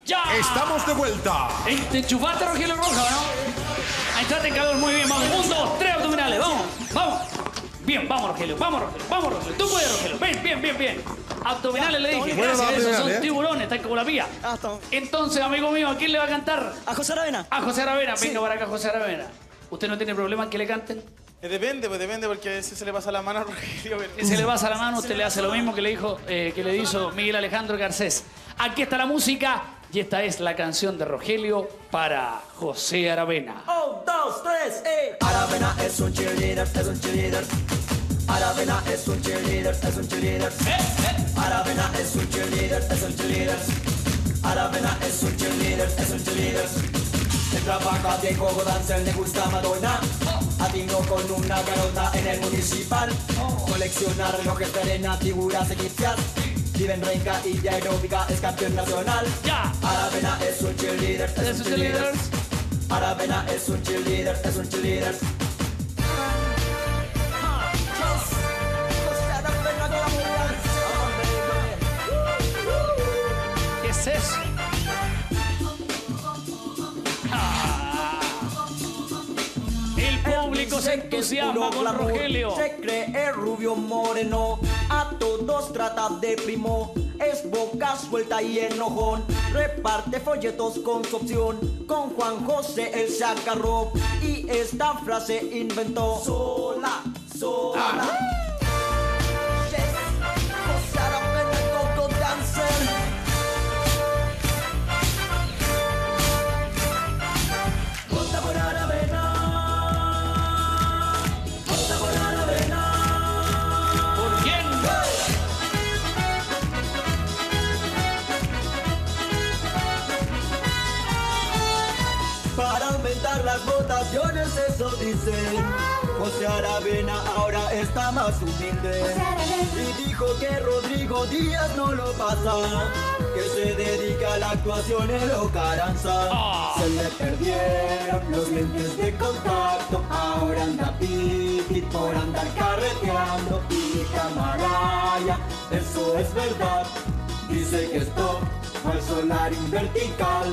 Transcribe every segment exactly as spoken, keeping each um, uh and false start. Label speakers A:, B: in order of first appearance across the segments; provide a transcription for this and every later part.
A: ¡Ya!
B: Estamos de vuelta.
A: Ey, ¿te enchufaste, Rogelio Roja, no? Ahí entraste en calor, muy bien, vamos. Un, dos, tres abdominales, vamos, vamos. Bien, vamos, Rogelio, vamos, Rogelio, vamos, Rogelio. Tú puedes, Rogelio. Bien, bien, bien, bien. Abdominales le dije.
B: Bueno,
A: Gracias, esos son
B: ¿eh?
A: tiburones, están como la mía.
C: Ah, estamos.
A: Entonces, amigo mío, ¿a quién le va a cantar?
C: ¿A José Aravena?
A: A José Aravena.
C: Sí.
A: Venga para acá, José Aravena. ¿Usted no tiene problema en que le canten?
D: Eh, depende, pues depende, porque a veces se le pasa la mano a Rogelio.
A: Si se le pasa la mano, usted le hace lo mismo que le dijo, eh, que le hizo Miguel Alejandro Garcés. Aquí está la música y esta es la canción de Rogelio para José Aravena.
C: Un, dos, tres, eh. Aravena es un cheerleader, es un cheerleader. Aravena es un cheerleader, es un cheerleader. Aravena es un cheerleader, es un cheerleader. Aravena es un cheerleader, es un cheerleader. Él trabaja de gogo dancer, le gusta Madonna. Atinó con una garota en el municipal. Colecciona relojes de arena, figuras egipcias. Vive en renca y de aeróbica, es campeón nacional.
A: Ya.
C: Aravena es un cheerleader, es,
A: Es
C: un
A: un
C: cheerleader.
A: cheerleader.
C: Aravena es un cheerleader, es un cheerleader.
A: ¿Qué es eso? Ah. El público se entusiasma con Rogelio.
C: Se cree rubio moreno, a todos trata de primo. Es boca suelta y enojón, reparte folletos con su opción. Con Juan José él se agarró y esta frase inventó. Sola, sola. Yes, José Aravena, Gogo Dancer. Vota por Aravena. Vota por Aravena.
A: ¿Por quién?
C: Para aumentar las votaciones, eso dicen. José Aravena ahora está más humilde. Y dijo que Rodrigo Díaz no lo pasa, que se dedica a la actuación en lo Caranza. Se le perdieron los lentes de contacto, ahora anda pipi por andar carreteando. Y Camaraya, eso es verdad, dice que esto fue el solar vertical.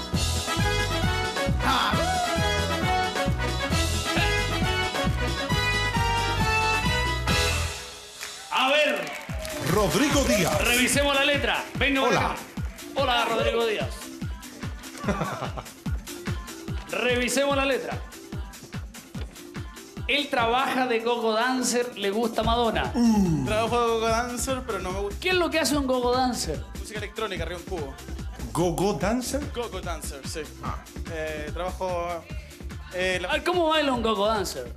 A: A ver,
B: Rodrigo Díaz.
A: revisemos la letra. Venga, por
B: Hola.
A: acá. Hola, Rodrigo Díaz. Revisemos la letra. Él trabaja de gogo dancer, le gusta Madonna.
D: Trabajo de gogo dancer, pero no me gusta
A: ¿Qué es lo que hace un gogo dancer?
D: música electrónica, arriba un cubo.
B: Go-Go Dancer.
D: Gogo dancer, sí. Eh, trabajo... Eh, la-
A: A ver, ¿cómo baila un gogo dancer?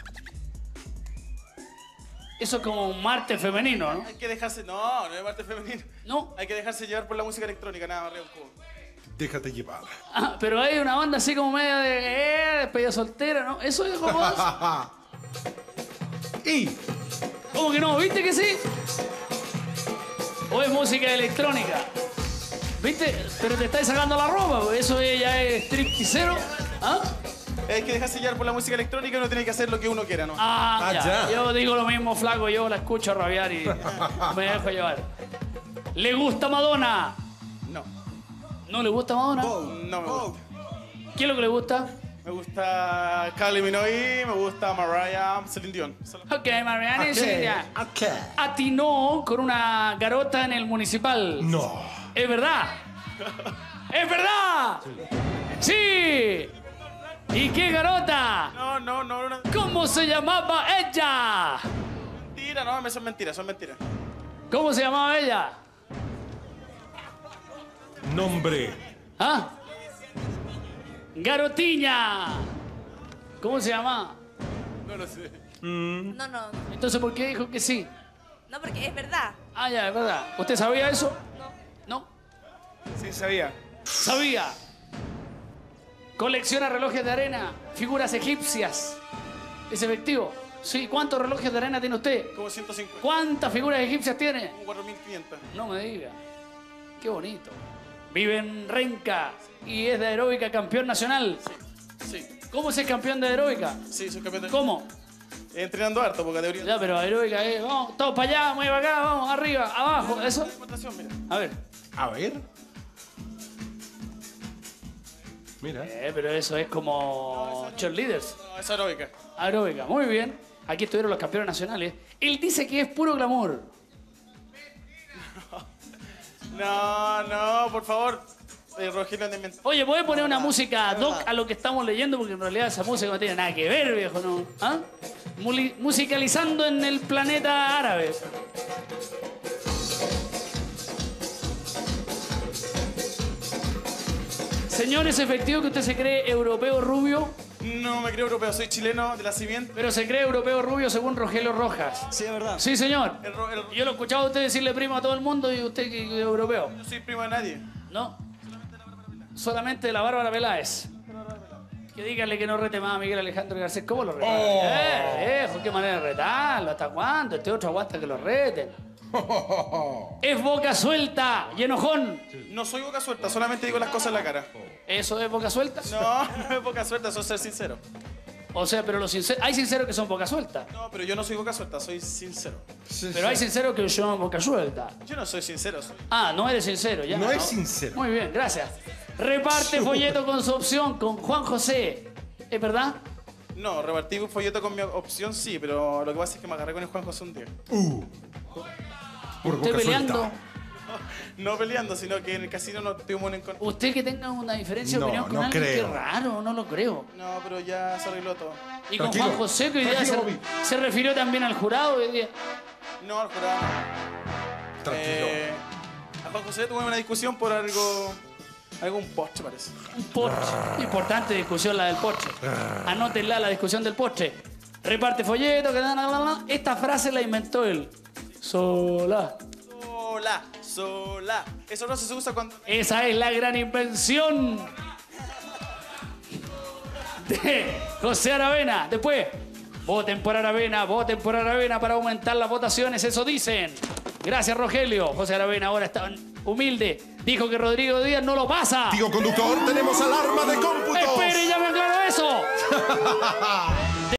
A: Eso es como un martes femenino, ¿no?
D: Hay que dejarse... No, no es parte femenina.
A: No.
D: Hay que dejarse llevar por la música electrónica, nada más, arriba un cubo.
B: Déjate llevar.
A: Ah, pero hay una banda así como media de eh, despedida soltera, ¿no? Eso es gogo dancer.
B: Y
A: ¿Cómo que no? ¿Viste que sí? ¿O es música electrónica? ¿Viste? Pero te estáis sacando la ropa, porque eso ya es stripteasero. ¿Ah?
D: Hay que dejarse llevar por la música electrónica y uno tiene que hacer lo que uno quiera, ¿no?
A: Ah,
B: Ah,
A: ya.
B: ya.
A: Yo digo lo mismo, flaco, yo la escucho rabiar y me dejo llevar. ¿Le gusta Madonna?
D: No.
A: ¿No le gusta Madonna?
D: No me gusta.
A: ¿Qué es lo que le gusta?
D: Me gusta Kylie Minogue, me gusta Mariah, Celine Dion. Solo-
A: Ok, Mariana y Celia.
B: Ok.
A: Atinó con una garota en el municipal.
B: No.
A: ¿Es verdad? ¡Es verdad! ¡Sí! ¿Y qué garota?
D: No, no, no, no.
A: ¿Cómo se llamaba ella?
D: Mentira, no, eso es mentira, son mentiras.
A: ¿Cómo se llamaba ella?
B: Nombre.
A: ¿Ah? Garotiña. ¿Cómo se llama?
D: No lo sé.
E: No, no, no.
A: Entonces, ¿por qué dijo que sí?
E: No, porque es verdad.
A: Ah, ya, es verdad. ¿Usted sabía eso?
E: No.
A: ¿No?
D: Sí, sabía.
A: Sabía. Colecciona relojes de arena, figuras egipcias. ¿Es efectivo? Sí. ¿Cuántos relojes de arena tiene usted?
D: Como ciento cincuenta.
A: ¿Cuántas figuras egipcias tiene?
D: Como cuatro mil quinientos.
A: No me diga. Qué bonito. Vive en Renca y es de aeróbica campeón nacional.
D: Sí,
A: ¿Cómo es el campeón de aeróbica?
D: sí, soy campeón de...
A: ¿Cómo?
D: Eh, entrenando harto, porque teoría...
A: Ya, pero aeróbica es, vamos, todos para allá, mueve acá, vamos, arriba, abajo, eso.
D: Natación, mira.
A: A ver,
B: A ver. Mira.
A: Eh, pero eso es como cheerleaders.
D: No, es aeróbica.
A: Aeróbica, muy bien. Aquí estuvieron los campeones nacionales. Él dice que es puro glamour.
D: No, no, por favor. Eh, Rogelio anda inventando.
A: Oye, ¿puedes poner una música ad hoc a lo que estamos leyendo? Porque en realidad esa música no tiene nada que ver, viejo, ¿no? ¿Ah? Muli- musicalizando en el planeta árabe. Señor, ¿es efectivo que usted se cree europeo rubio?
D: No me creo europeo, soy chileno de nacimiento.
A: Pero se cree europeo rubio según Rogelio Rojas.
C: Sí, es verdad.
A: Sí, señor.
D: El ro- el-
A: Yo lo he escuchado a usted decirle primo a todo el mundo y usted que que es europeo.
D: No soy primo de nadie.
A: ¿No? Solamente la Bárbara Peláez. Que díganle que no rete más a Miguel Alejandro Garcés. ¿Cómo lo reta? Eh, viejo, qué manera de retarlo. ¿Hasta cuándo? Este otro aguanta que lo reten. Es boca suelta y enojón.
D: No soy boca suelta, solamente digo las cosas en la cara.
A: ¿Eso es boca suelta?
D: No, no es boca suelta, eso es ser sincero.
A: O sea, pero los sinceros... Hay sinceros que son boca suelta.
D: No, pero yo no soy boca suelta, soy sincero.
A: Pero hay sinceros que son boca suelta.
D: Yo no soy sincero, soy...
A: Ah, no eres sincero, ya.
B: No es sincero.
A: Muy bien, gracias. Reparte folleto con su opción con Juan José. ¿Es verdad?
D: No, repartí un folleto con mi opción, sí, pero lo que pasa es que me agarré con el Juan José un día.
B: Uh. Por
A: Usted
B: boca
A: peleando.
B: suelta.
D: No peleando, sino que en el casino no tuvimos un encuentro.
A: Usted que tenga una diferencia de
B: No,
A: opinión con
B: no
A: alguien,
B: creo.
A: qué raro, no lo creo.
D: No, pero ya se arregló todo.
A: Y con
B: Tranquilo,
A: Juan José, que hoy día se,
B: tranquilo, Bobby.
A: se refirió también al jurado hoy día.
D: No, al jurado.
B: Tranquilo.
D: Eh, a Juan José tuve una discusión por algo... Algún postre, parece.
A: Un postre. Importante discusión la del postre. Anótenla, la discusión del postre. Reparte folleto, que... Esta frase la inventó él. Sola.
D: Sola, sola. Eso no se usa cuando...
A: Esa es la gran invención de José Aravena. Después, voten por Aravena, voten por Aravena para aumentar las votaciones, eso dicen. Gracias, Rogelio. José Aravena ahora está humilde. Dijo que Rodrigo Díaz no lo pasa.
B: Tío conductor, tenemos alarma de cómputos.
A: Espere, ya me aclaro eso.